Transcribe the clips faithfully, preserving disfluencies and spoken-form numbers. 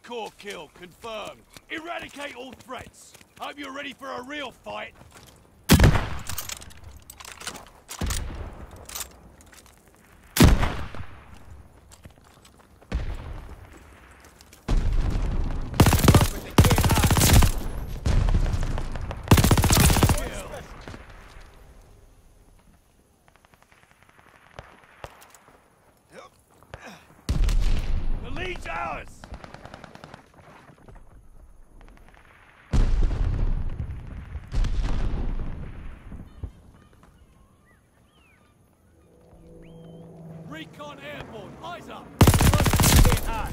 Hardcore kill confirmed. Eradicate all threats. Hope you're ready for a real fight. The lead's ours! Recon airborne, eyes up! Get high!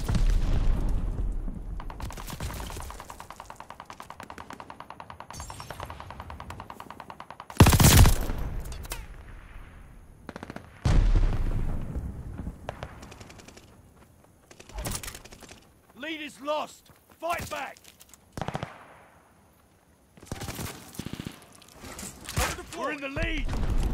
Lead is lost! Fight back! We're in the lead!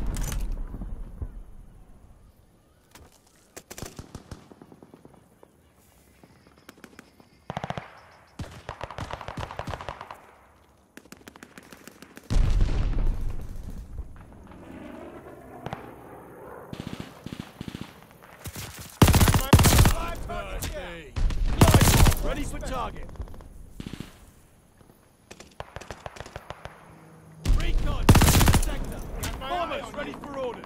Ready for target. Recon, sector. Bombers ready for orders.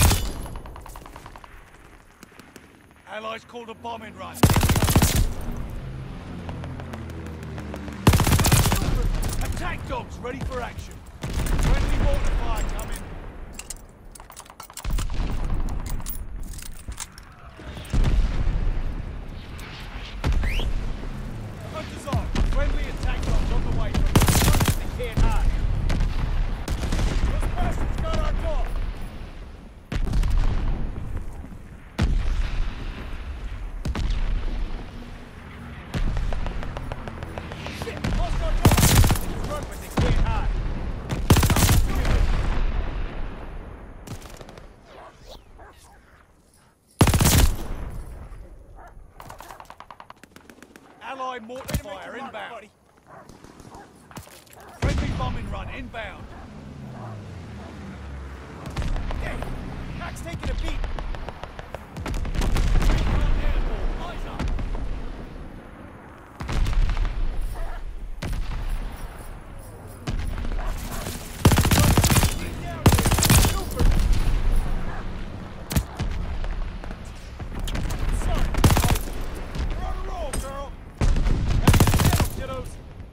Allies called a bombing run. Attack dogs ready for action. Friendly mortar fire coming. Friendly attack dogs on the way from the they can't hide. Those bastards got our dog. Shit, lost our dog. Run, but they can't hide. Allied mortar fire inbound. Friendly bombing run inbound. Hey, Mac's taking a beat. Recon airborne, eyes up. Get down here, super. Sorry, you're on a roll, girl. Kiddos.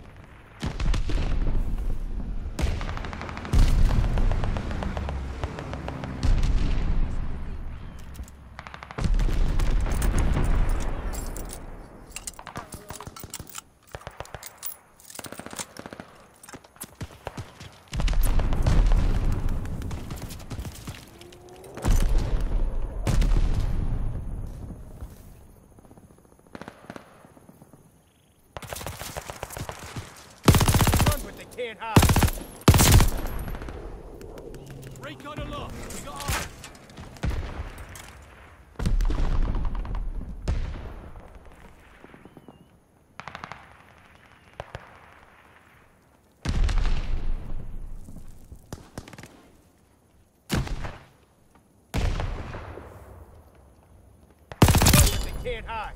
Can't hide. Recon aloft. We got eyes. They can't hide.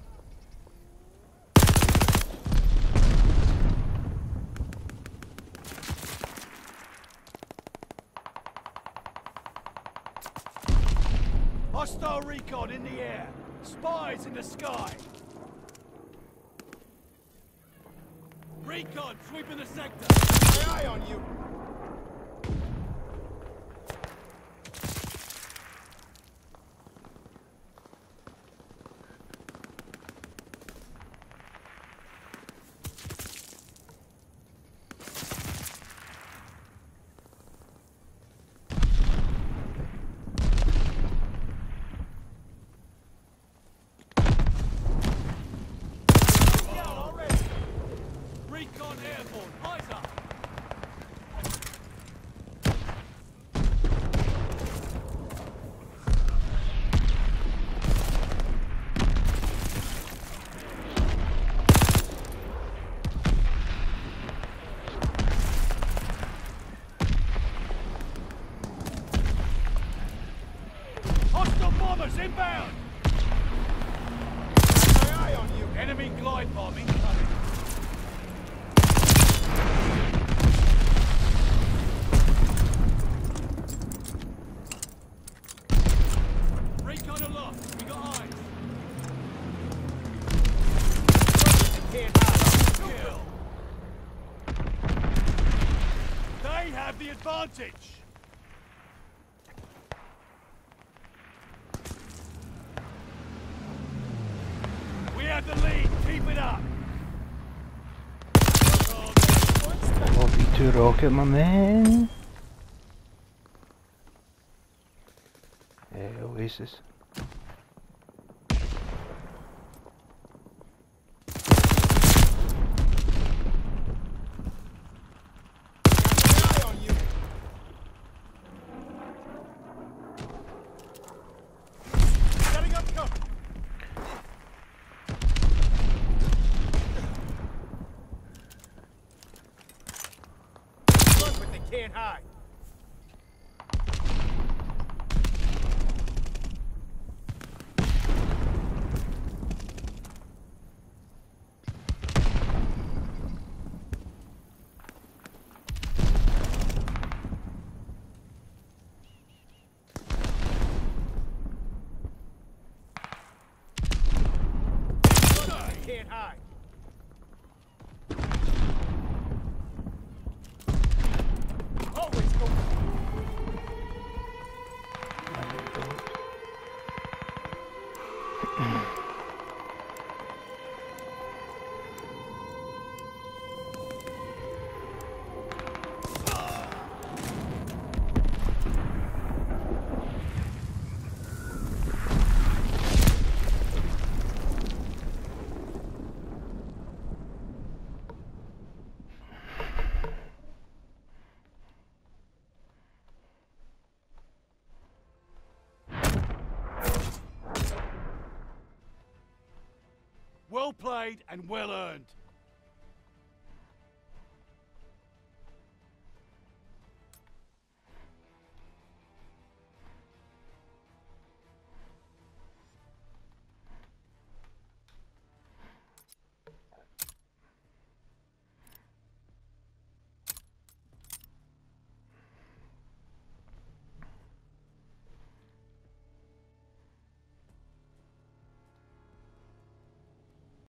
Hostile recon in the air. Spies in the sky. Recon sweeping the sector. My eye on you. Recon airborne, eyes up! advantage. We have the lead. Keep it up. Don't be too rocket, my man. Yeah, Oasis. Can't hide. Can't hide. Always go. Well played and well earned.